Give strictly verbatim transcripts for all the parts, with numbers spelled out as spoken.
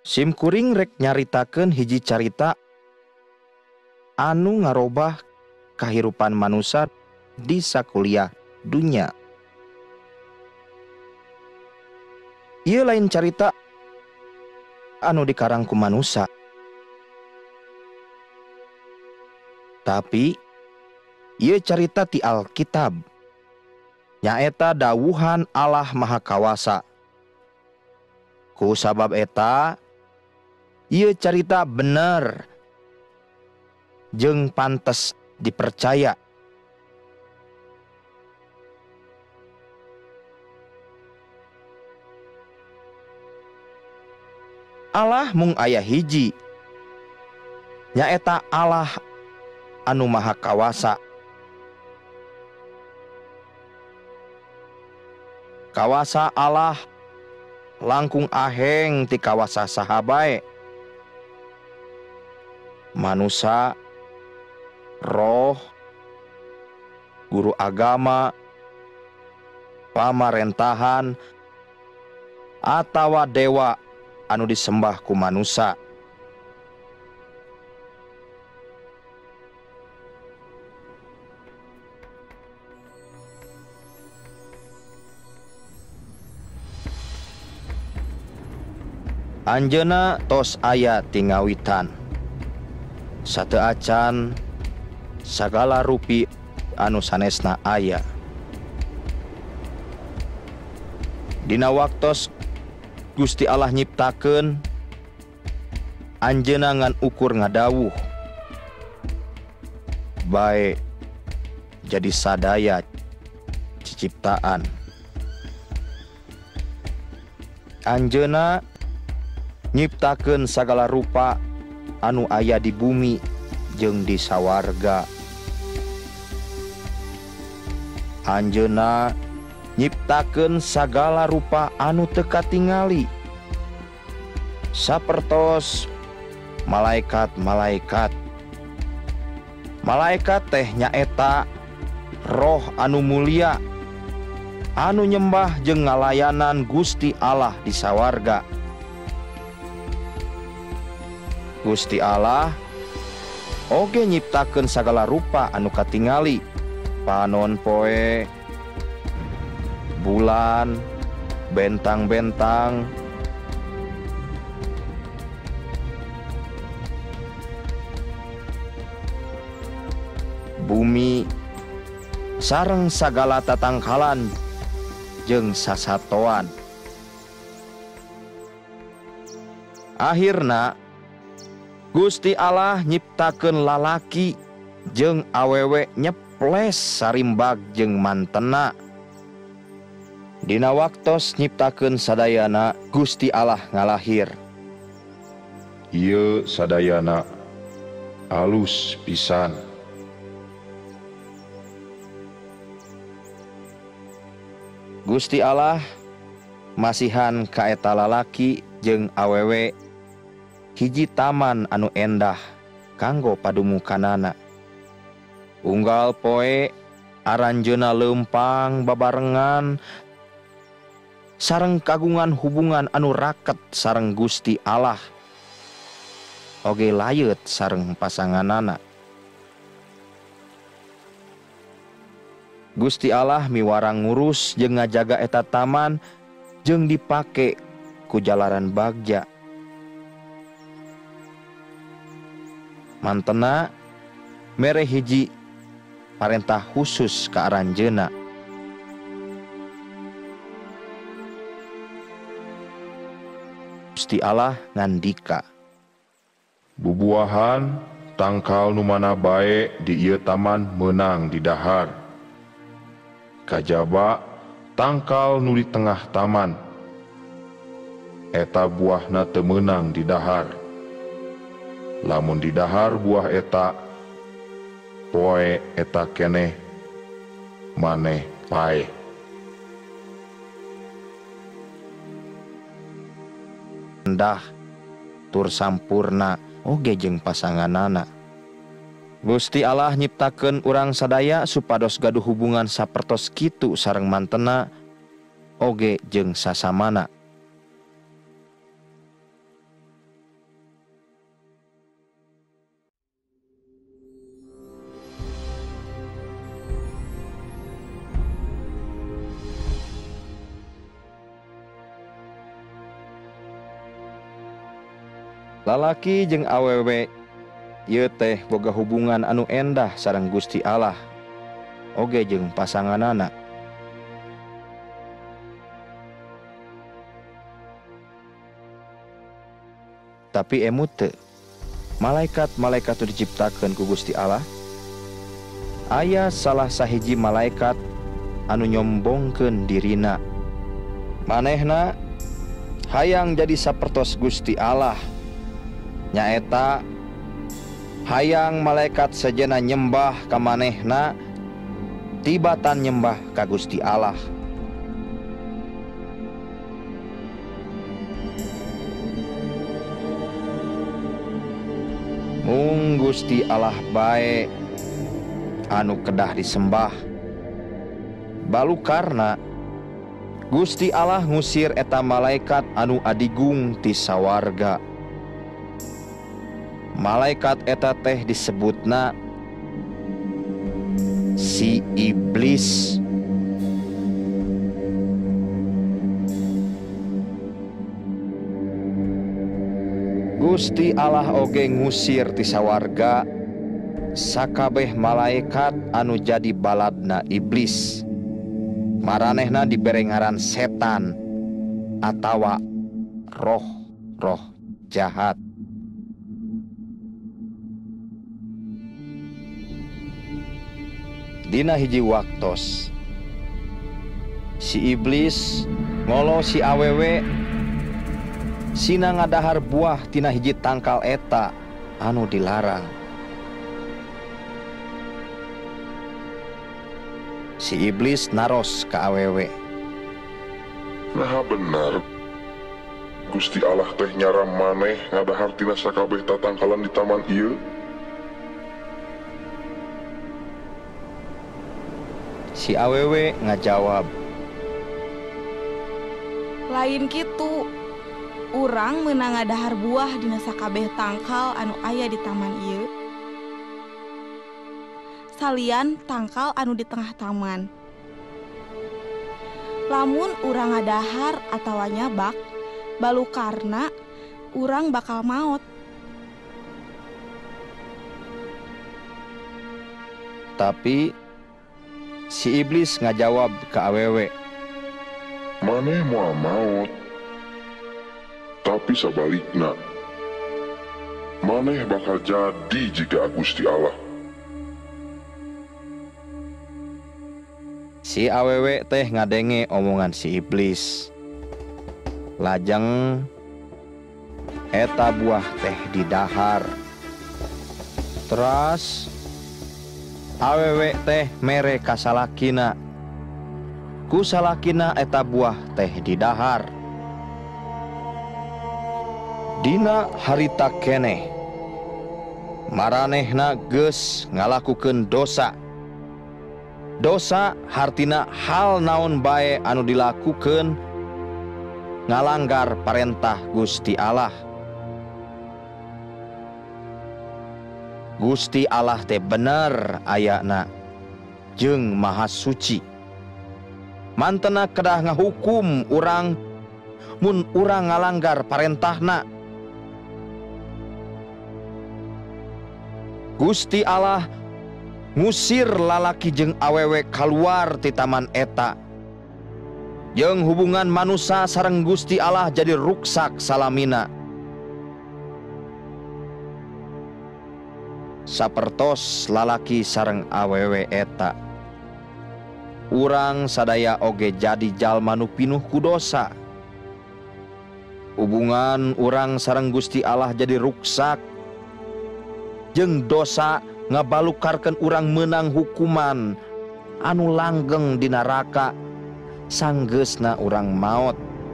Simkuring rek nyaritakeun hiji carita anu ngarobah kahirupan manusia di sakuliah dunya. Ieu lain carita anu dikarang ku manusia, tapi ieu carita ti Alkitab, nyaeta dawuhan Allah Maha Kawasa. Ku sabab eta ieu carita bener jeung pantes dipercaya. Allah mung aya hiji, nyaeta Allah anu Maha Kawasa. Kawasa Allah langkung aheng ti kawasa saha bae. Manusia, roh, guru agama, pamarentahan, atawa dewa anu disembah ku manusia. Anjeuna tos aya tingawitan, sateu acan sagala rupi anu sanesna aya. Dina waktos Gusti Allah nyiptakeun anjeunna ngan ukur ngadawuh, bae jadi sadaya ciciptaan. Anjeunna nyiptakeun sagala rupa anu aya di bumi jeung di sawarga. Anjeunna nyiptakeun sagala rupa anu teu katingali, sapertos malaikat-malaikat. Malaikat teh nyaeta roh anu mulia anu nyembah jeung ngalayanan Gusti Allah di sawarga. Gusti Allah oge nyiptakeun sagala rupa anu katingali, panon poe, bulan, bentang-bentang, bumi, sareng sagala tatangkalan jeung sasatoan. Akhirna Gusti Allah nyiptakeun lalaki jeung awewe nyeples sarimbag jeung mantena. Dina waktos nyiptakeun sadayana Gusti Allah ngalahir. Ieu sadayana alus pisan. Gusti Allah masihan ka eta lalaki jeung awewe hiji taman anu endah kanggo padumukanana. Unggal poe aranjeuna leumpang babarengan sareng kagungan hubungan anu raket sareng Gusti Allah, oge layeut sareng pasanganana. Gusti Allah miwarang ngurus jeung ngajaga eta taman jeung dipake ku jalaran bagja. Mantena mere hiji parentah khusus ka aranjeuna. Gusti Allah ngandika, bubuahan tangkal nu mana bae di ieu taman meunang di dahar. Kajaba tangkal nu di tengah taman, eta buahna teu meunang di dahar. Lamun di dahar buah eta, poe eta keneh maneh pae. Endah tur sampurna oge jeung pasanganana. Gusti Allah nyiptakeun urang sadaya supados gaduh hubungan sapertos kitu sareng mantena oge jeung sasamana. Lalaki jeung awewe ieu teh boga hubungan anu endah sareng Gusti Allah oge jeung pasanganana. Tapi emut teu malaikat-malaikat itu diciptakeun ku Gusti Allah. Aya salah sahiji malaikat anu nyombongkeun dirina. Manehna hayang jadi sapertos Gusti Allah. Nyaeta hayang malaikat sejenna nyembah ka manehna tibatan nyembah ka Gusti Allah. Mung Gusti Allah bae anu kedah disembah. Balukarna Gusti Allah ngusir eta malaikat anu adigung ti sawarga. Malaikat eta teh disebutna si iblis. Gusti Allah oge ngusir ti sawarga sakabeh malaikat anu jadi baladna iblis. Maranehna dibere ngaran setan atawa roh-roh jahat. Dina hiji waktos si iblis ngolo si awewe sina ngadahar buah tina hiji tangkal eta anu dilarang. Si iblis naros ka awewe, Nah benar Gusti Allah teh nyaram maneh ngadahar tina sakabeh tatangkalan di taman ieu. Si awewe ngajawab, Lain kitu, urang meunang ngadahar buah dina sakabeh tangkal anu aya di taman ieu. Salian tangkal anu di tengah taman. Lamun urang ngadahar atawa nyabak, balukarna urang bakal maot. Tapi si iblis ngajawab ke awewe, Maneh moal maot, tapi sabalikna maneh bakal jadi jika Gusti Allah. Si awewe teh ngadenge omongan si iblis. Lajeng eta buah teh didahar. Terus awewe teh mere ka salakina. Ku salakina eta buah teh didahar. Dina harita keneh maranehna geus ngalakukeun dosa. Dosa hartina hal naon bae anu dilakukeun ngalanggar parentah Gusti Allah. Gusti Allah teh bener ayana jeung maha suci. Mantena kedah ngahukum urang mun urang ngalanggar parentahna. Gusti Allah ngusir lalaki jeung awewe kaluar ti taman eta. Jeung hubungan manusia sareng Gusti Allah jadi ruksak salamina. Sapertos lalaki sareng awewe eta, urang sadaya oge jadi jalma nu pinuh ku dosa. Hubungan urang sareng Gusti Allah jadi ruksak, jeung dosa ngabalukarkeun urang menang hukuman anu langgeng di neraka sanggeusna urang maot.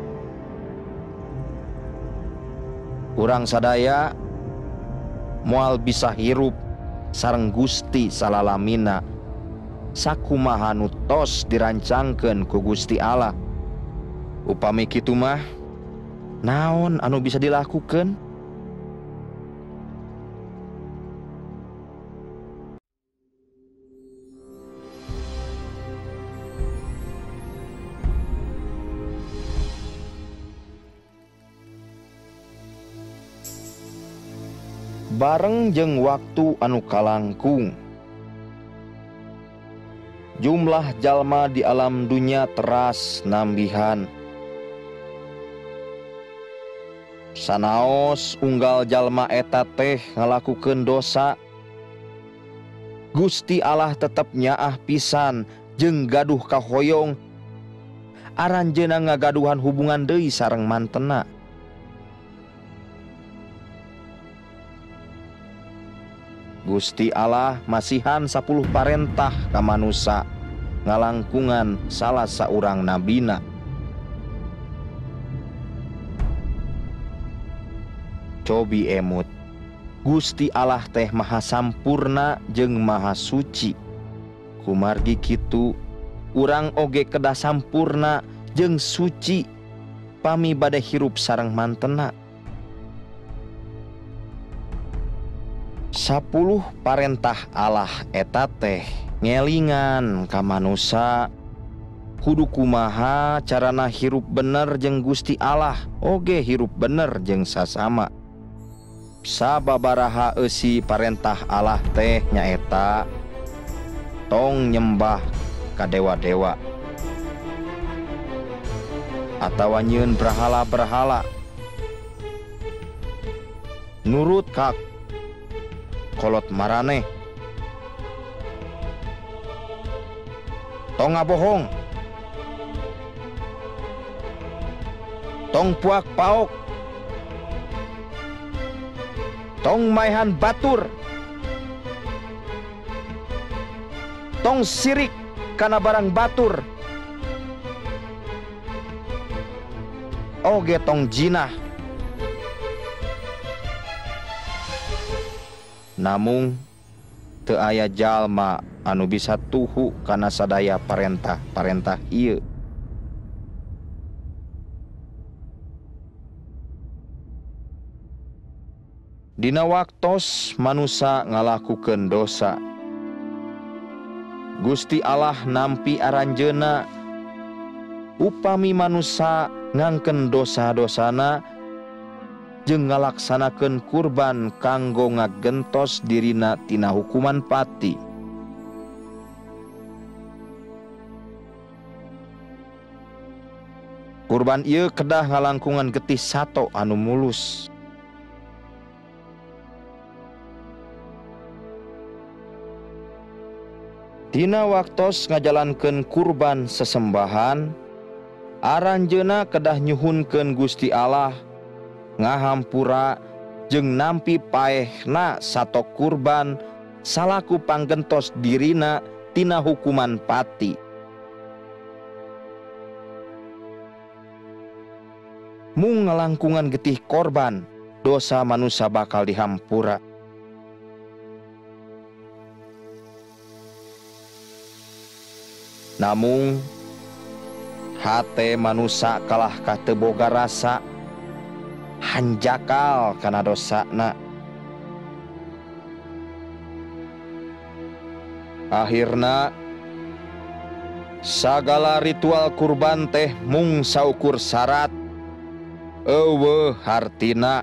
Urang sadaya moal bisa hirup sareng Gusti salalamina sakumaha nu tos dirancangkeun ku Gusti Allah. Upami kitu mah naon anu bisa dilakukeun? bareng jeung waktu anu kalangkung. Jumlah jalma di alam dunya teras nambihan. Sanaos unggal jalma eta teh ngalakukeun dosa, Gusti Allah tetep nyaah pisan jeung gaduh kahoyong aranjeuna ngagaduhan hubungan deui sareng mantena. Gusti Allah masihan sapuluh parentah ka manusia ngalangkungan salah saurang nabina. Cobi emut, Gusti Allah teh maha sampurna jeung maha suci. Kumargi kitu, urang oge kedah sampurna jeung suci pami bade hirup sareng mantena. Sapuluh parentah Allah eta teh ngelingan ka manusia kudu kumaha carana hirup bener jeung Gusti Allah, oge hirup bener jeung sasama. Sababaraha eusi parentah Allah teh nyaeta tong nyembah ka dewa-dewa atawa nyieun berhala-berhala, nurut ka kolot maraneh, tong ngabohong, tong puak paok, tong maehan batur, tong sirik kana barang batur, oge tong jinah. Namung teu aya jalma anu bisa tuhu kana sadaya parentah-parentah ieu. Dina waktos manusia ngalakukeun dosa, Gusti Allah nampi aranjeuna upami manusia ngangken dosa-dosana jeung ngalaksanakeun kurban kanggo ngagentos dirina tina hukuman pati. Kurban ieu kedah ngalangkungan getih sato anu mulus. Dina waktos ngajalankeun kurban sesembahan, aranjeuna kedah nyuhunkeun Gusti Allah ngahampura jeung nampi paehna sato kurban salaku panggentos dirina tina hukuman pati. Mung ngalangkungan getih korban, dosa manusia bakal dihampura. Namung hate manusia kalah ka teu boga rasa, hanjakal kana dosana. Akhirna sagala ritual kurban teh mung saukur syarat eueuh hartina.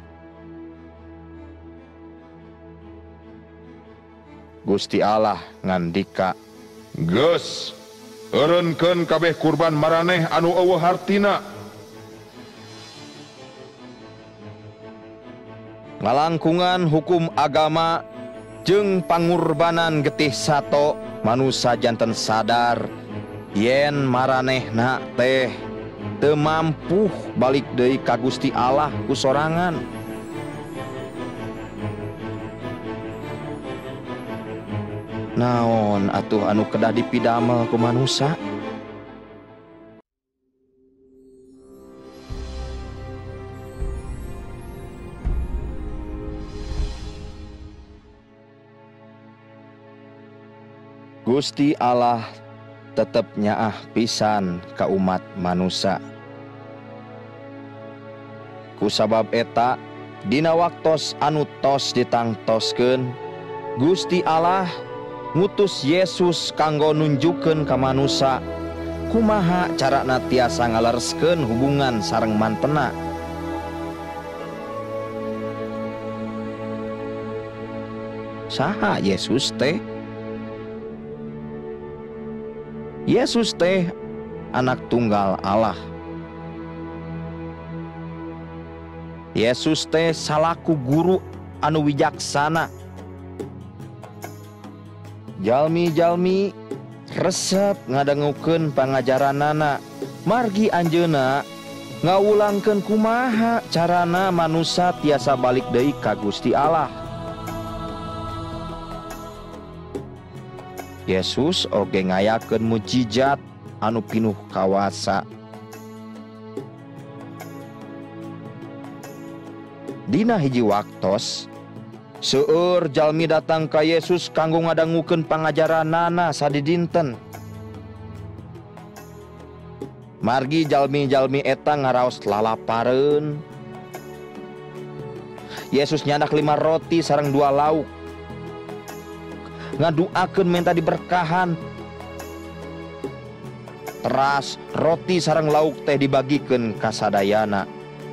Gusti Allah ngandika, Geus, eureunkeun kabeh kurban maraneh anu eueuh hartina. Ngalangkungan hukum agama jeung pangurbanan getih sato, manusia janten sadar yen maranehna teh teu mampu balik deui ka Gusti Allah ku sorangan. Naon atuh anu kedah dipidamel ku manusia? Gusti Allah tetep nyaah pisan ka umat manusia. Kusabab eta dina waktos anu tos ditangtoskeun, Gusti Allah ngutus Yesus kanggo nunjukkeun ka manusia kumaha carana tiasa ngalereskeun hubungan sareng mantena. Saha Yesus teh? Yesus teh anak tunggal Allah. Yesus teh salaku guru anu wijaksana. Jalmi-jalmi resep ngadangukeun pangajaranana, margi anjeunna ngawulangkeun kumaha carana manusia tiasa balik deui ka Gusti Allah. Yesus oge ngayakeun mujizat anu pinuh kawasa. Dina hiji waktos seueur jalmi datang ka Yesus kanggo ngadangukeun pangajaranana sadidinten. Margi jalmi-jalmi eta ngaraos lalapareun. Yesus nyandak lima roti sareng dua lauk, ngaduakeun menta diberkahan. Teras roti sareng lauk teh dibagikeun ka sadayana.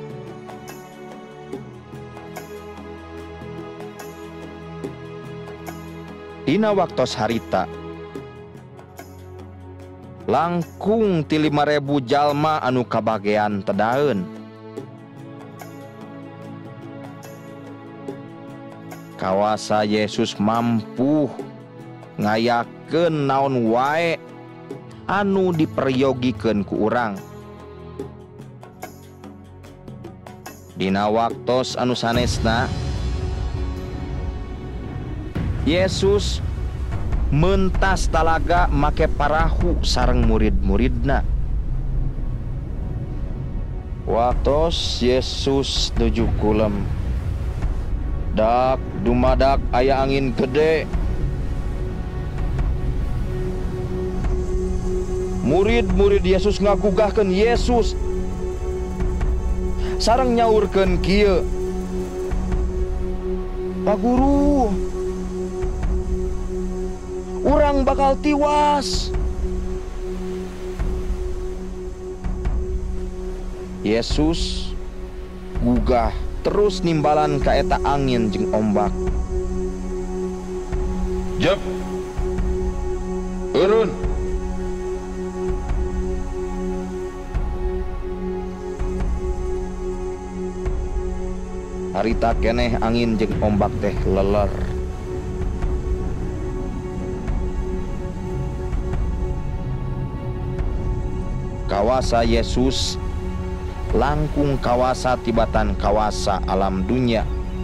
Dina waktos harita langkung ti lima ribu jalma anu kabagean tedaeun. Kawasa Yesus mampu ngayakeun naon wae anu diperyogikeun ku urang. Dina waktos anu sanesna Yesus mentas talaga make parahu sareng murid-muridna. Waktos Yesus nuju kulem, dak dumadak aya angin gede. Murid-murid Yesus ngagugahkeun Yesus sareng nyaurkeun kieu, "Pak Guru, urang bakal tiwas." Yesus gugah terus nimbalan ka eta angin jeung ombak. Jep, urun. Harita keneh angin jeung ombak teh leler. Kawasa Yesus langkung kawasa tibatan kawasa alam dunia.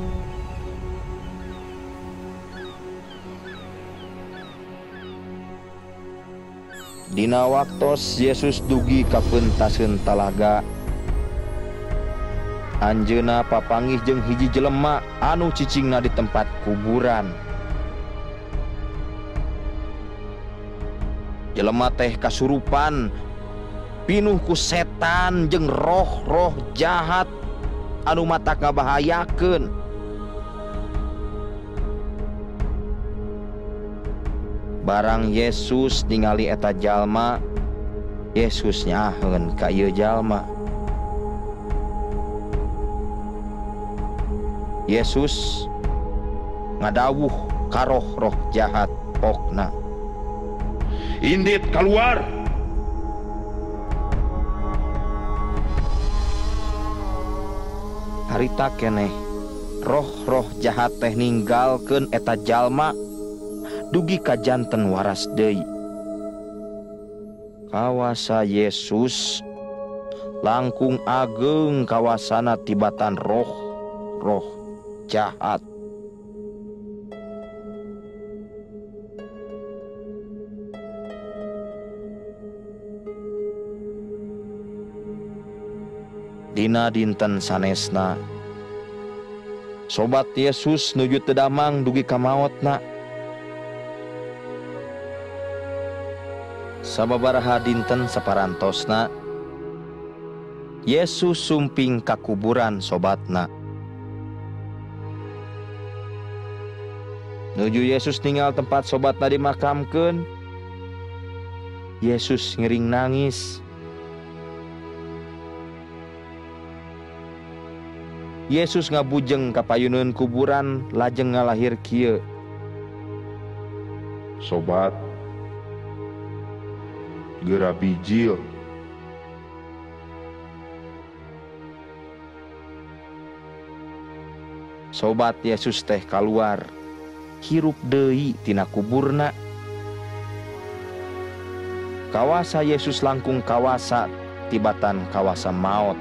Dina waktos Yesus dugi ka peuntaseun talaga, anjeunna papanggih jeung hiji jelema anu cicingna di tempat kuburan. Jelema teh kasurupan, pinuh ku setan jeung roh-roh jahat anu matak ngabahayakeun. Barang Yesus ningali eta jalma, Yesus nyaheun ka ieu jalma. Yesus ngadawuh ka roh-roh jahat pokna, Indit keluar. Harita keneh roh-roh jahat teh ninggalkeun eta jalma dugi ka janten waras deui. Kawasa Yesus langkung ageng kawasana tibatan roh-roh jahat. Dina dinten sanesna sobat Yesus nuju teu damang dugi ka maotna. Sababaraha dinten saparantosna Yesus sumping ka kuburan sobatna. Nuju Yesus tinggal tempat sobatna dimakamkeun, Yesus ngering nangis. Yesus ngabujeng ka payuneun kuburan lajeng ngalahir kieu, sobat geura bijil. Sobat Yesus teh keluar hirup deui tina kuburna. Kawasa Yesus langkung kawasa tibatan kawasa maut.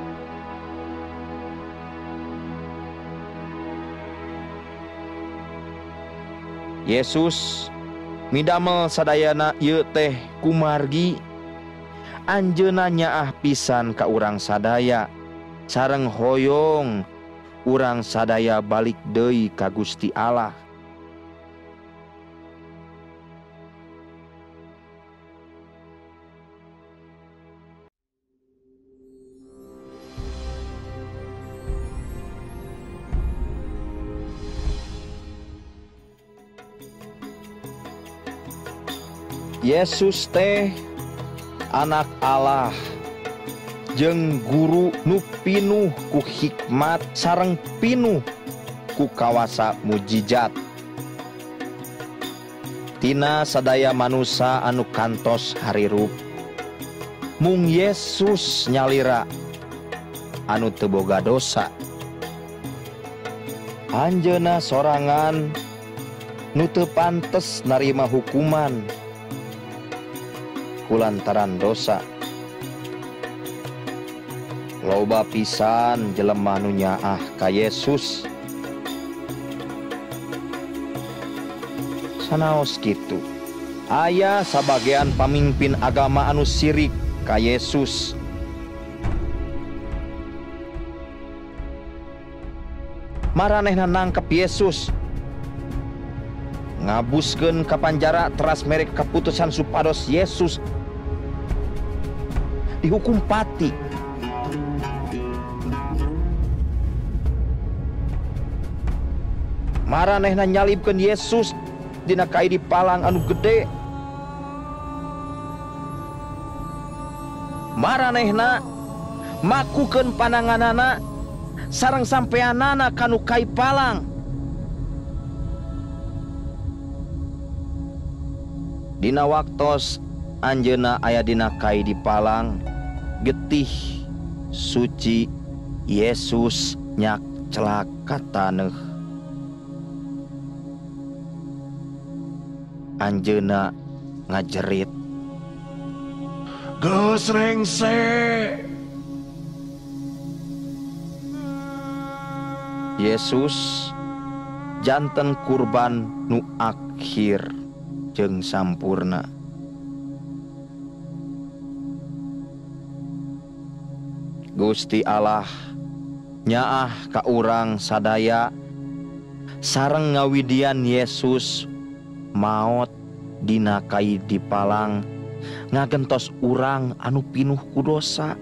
Yesus midamel sadayana ieu teh kumargi, anjeunna nyaah pisan ka urang sadaya sareng hoyong urang sadaya balik deui ka Gusti Allah. Yesus teh anak Allah jeung guru nu pinuh ku hikmat sareng pinuh ku kawasa mujijat. Tina sadaya manusia anu kantos harirup, mung Yesus nyalira anu teu boga dosa. Anjeunna sorangan nu teu pantes narima hukuman kulantaran dosa. Loba pisan jelema nu nyaah ka Yesus. Sanaos kitu, aya sabagean pamimpin agama anu sirik ka Yesus. Maranehna nangkep Yesus, ngabuskeun ka panjara teras merek keputusan supados Yesus dihukum pati. Maranehna nyalibkeun Yesus dina kaidi palang anu gede. Maranehna makukeun pananganana sareng sampeanana kanu kai palang. Dina waktos anjeunna aya dina kaidi palang, getih suci Yesus nyak celaka taneuh. Anjeunna ngajerit, Geus rengse. Yesus janten kurban nu akhir jeung sampurna. Gusti Allah nyaah ka urang sadaya sareng ngawidian Yesus maot dina kaidi palang ngagentos urang anu pinuh ku dosa.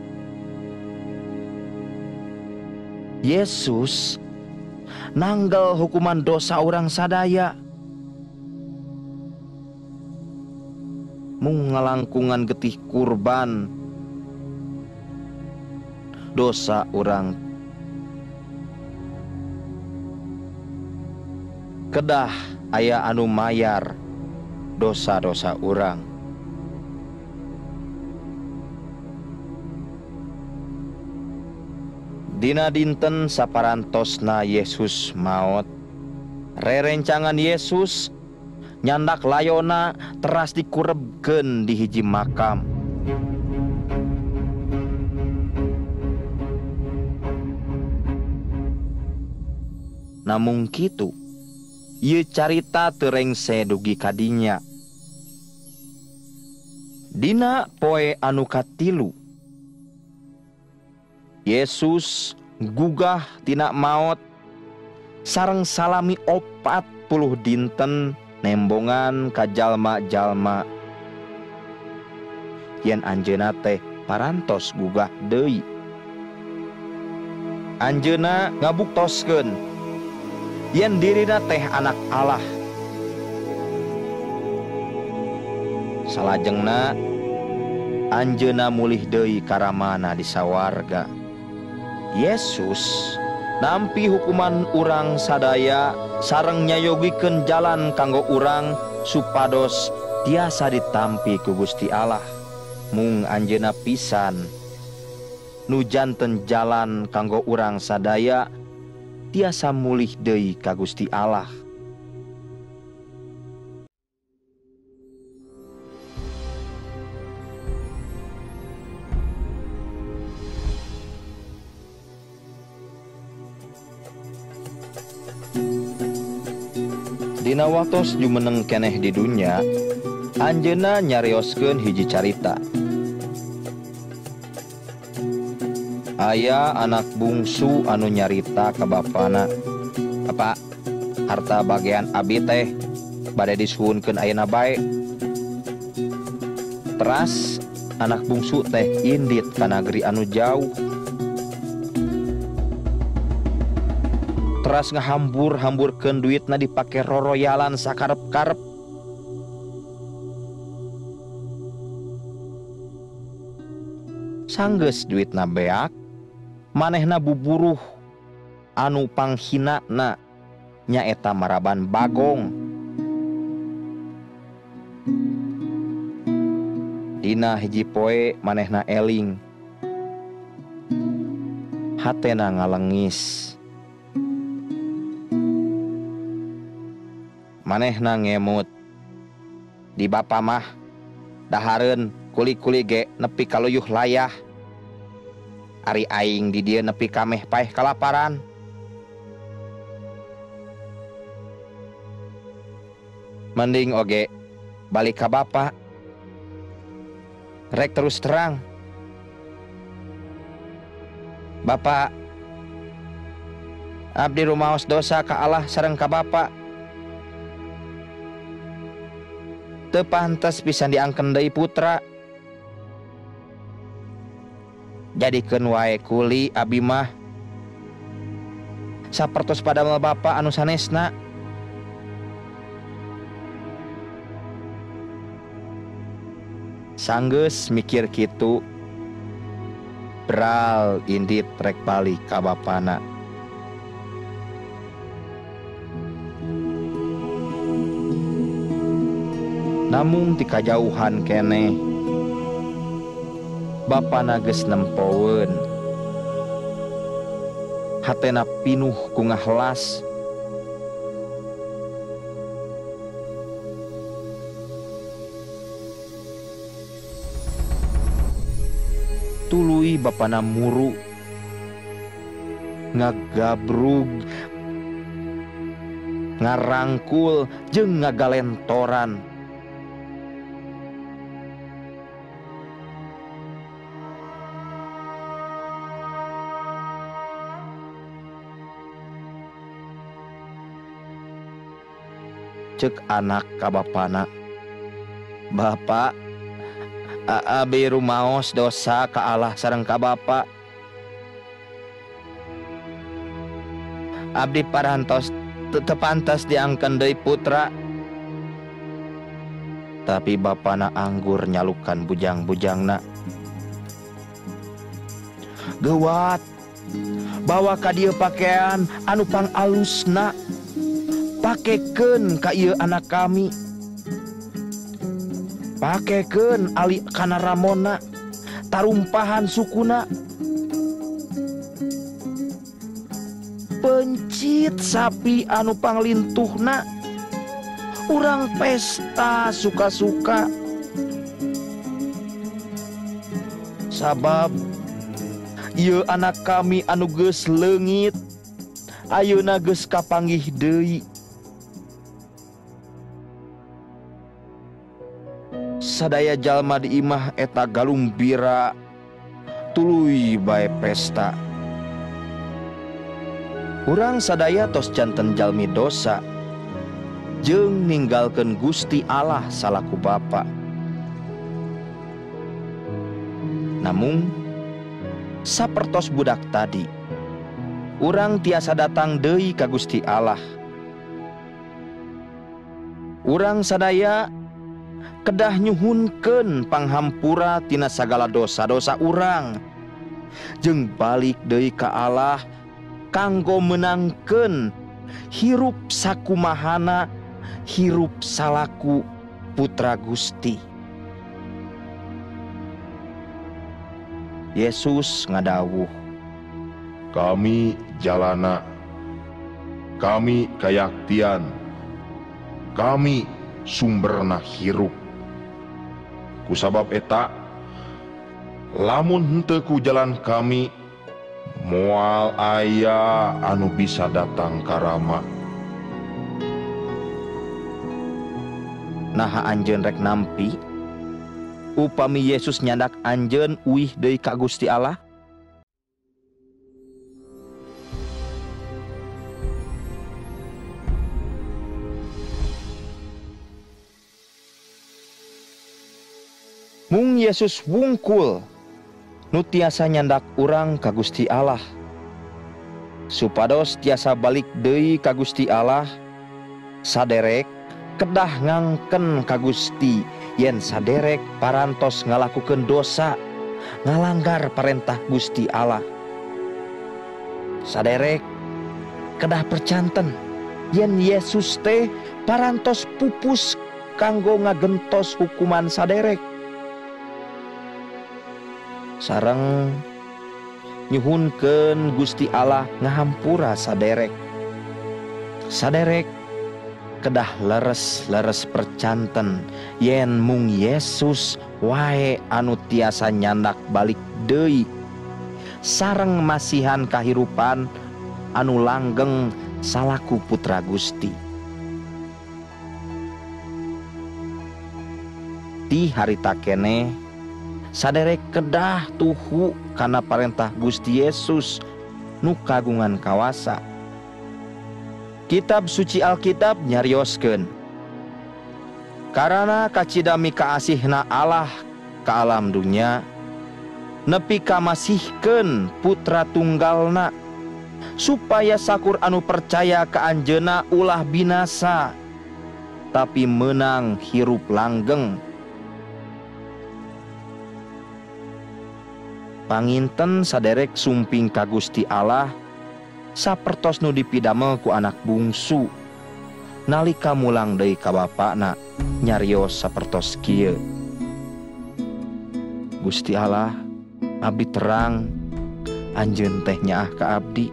Yesus nanggal hukuman dosa urang sadaya, mung ngalangkungan getih kurban dosa urang. Kedah aya anu mayar dosa-dosa urang. Dina dinten saparantosna Yesus maot, rerencangan Yesus nyandak layona teras dikurebkeun di hiji makam. Namung kitu, ieu carita teu rengse dugi kadinya. Dina poe anu katilu, Yesus gugah tina maot sareng salami opat puluh dinten nembongan ka jalma-jalma yen anjeunna teh parantos gugah deui. Anjeunna ngabuktoskeun yen dirina teh anak Allah. Salajengna anjeunna mulih deui ka ramana di sawarga. Yesus nampi hukuman urang sadaya sareng nyayogikeun jalan kanggo urang supados tiasa ditampi ku Gusti Allah. Mung anjeunna pisan nu janten jalan kanggo urang sadaya tiasa mulih deui ka Gusti Allah. Dina watos jumeneng keneh di dunya, anjeunna nyarioskeun hiji carita. Aya anak bungsu anu nyarita ka bapana, "Bapak, harta bagian abi teh bade disuhunkeun ayeuna bae." Teras anak bungsu teh indit ka nagri anu jauh. Teras ngahambur-hamburkeun duitna dipake roroyalan sakarep-karep. Sanggeus duitna beak, manehna buburuh anu panghinana nyaeta maraban bagong. Dina hiji poe manehna eling, hatena ngalengis. Manehna ngemut, "Di bapa mah dahareun kuli-kuli ge nepi kaluyuh layah. Ari aing di dieu nepi kameh paeh kalaparan." Mending oge balik ka bapa. Rek terus terang, "Bapak, abdi rumaos dosa ka Allah sareng ka bapa. Teu pantes pisan diangken deui putra. Jadikeun wae kuli abi mah sapertos padamel bapa anu sanesna." Sanggeus mikir kitu, bral indit rek balik ka bapana. Namun ti kajauhan keneh bapana geus nempoweun. Hatena pinuh ku ngahlas. Tuluy bapana muru, ngagabrug, ngarangkul jeung ngagalentoran. Cek anak ka bapana, "Bapak, abi rumaos dosa ka Allah sareng ka bapa. Abdi parantos teu pantas diangkeun deui putra." Tapi bapana anggur nyalukan bujang-bujangna, "Geuwat, bawa ka dieu pakaian anu pang alusna. Pakekeun ka ieu anak kami. Pakekeun ali kana ramona, tarumpahan sukuna. Pencit sapi anu panglintuhna. Urang pesta suka-suka. Sabab ieu anak kami anu geus leungit, ayeuna geus kapanggih deui. Sadaya jalma di imah eta galumbira, tuluy bae pesta. Urang sadaya tos janten jalmi dosa, jeung ninggalkeun Gusti Allah salaku bapa. Namung sapertos budak tadi, urang tiasa datang deui ka Gusti Allah. Urang sadaya kedah nyuhunkeun panghampura tina sagala dosa-dosa urang, jeung balik deui ka Allah kanggo menangkeun hirup sakumahana hirup salaku putra Gusti. Yesus ngadawuh, Kami jalana, kami kayaktian, kami sumberna hirup. Kusabab eta, lamun henteu ku jalan kami, moal aya anu bisa datang ka Rama. Naha anjeun rek nampi upami Yesus nyandak anjeun uih deui ka Gusti Allah? Mung Yesus wungkul nu tiasa nyandak urang ka Gusti Allah, supados tiasa balik deui ka Gusti Allah, saderek kedah ngangken ka Gusti yen saderek parantos ngalakukeun dosa, ngalanggar parentah Gusti Allah. Saderek kedah percanten yen Yesus teh parantos pupus kanggo ngagentos hukuman saderek. Sareng nyuhunkeun Gusti Allah ngahampura saderek. Saderek kedah leres-leres percanten yen mung Yesus wae anu tiasa nyandak balik deui sareng masihan kahirupan anu langgeng salaku putra Gusti. Ti harita keneh saderek kedah tuhu kana parentah Gusti Yesus nu kagungan kawasa. Kitab suci Alkitab nyarioskeun, karana kacidami kaasihna Allah ka alam dunya, nepi kamasihkeun putra tunggalna, supaya sakur anu percaya ka anjeunna ulah binasa, tapi menang hirup langgeng. Panginten saderek sumping ka Gusti Allah sapertos nu dipidamel ku anak bungsu, nalika mulang deui ka bapakna nyarios sapertos kieu. Gusti Allah, abdi terang anjeun teh nyaah ka abdi.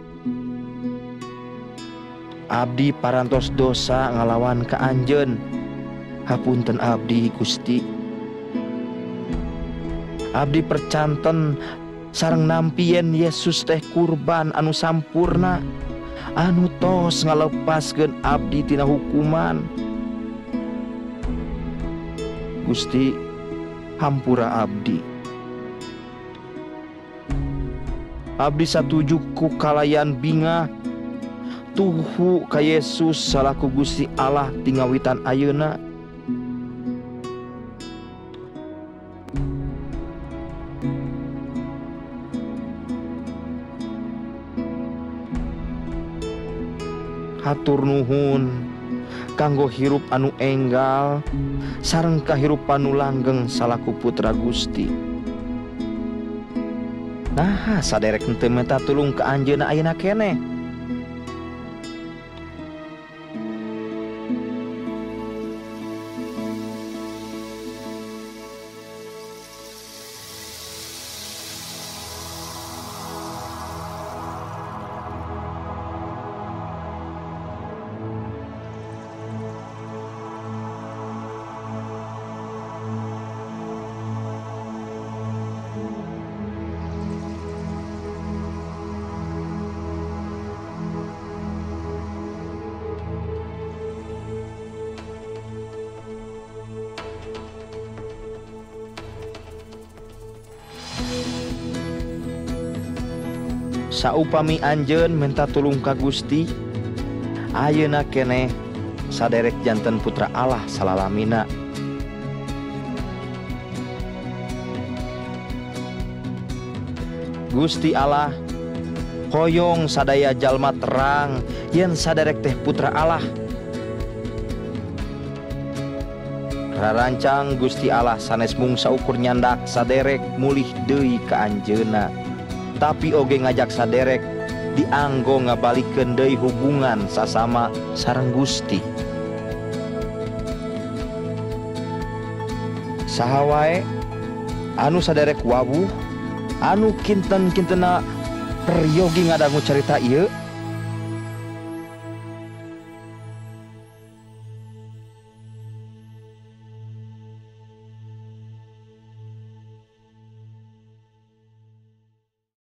Abdi parantos dosa ngalawan ka anjeun, hapunten abdi Gusti. Abdi percanten sareng nampi yen Yesus teh kurban anu sampurna, anu tos ngalepaskeun abdi tina hukuman. Gusti, hampura abdi. Abdi satuju ku kalayan bingah tuhu ka Yesus salaku Gusti Allah tingawitan ayeuna. Hatur nuhun kanggo hirup anu enggal sareng kahirupan nu langgeng salaku putra Gusti. Nah, saderek henteu minta tulung ka anjeunna ayeuna keneh. Saupami anjeun minta tulung ka Gusti, ayeuna keneh saderek janten putra Allah salalamina. Gusti Allah hoyong sadaya jalma terang yen saderek teh putra Allah. Rarancang Gusti Allah sanes mung saukur nyandak saderek mulih deui ka anjeunna, tapi oge ngajak saderek dianggo ngabalikeun deui hubungan sasama sareng Gusti. saha wae anu saderek wawuh anu kinten-kintena peryogi ngadangu cerita ieu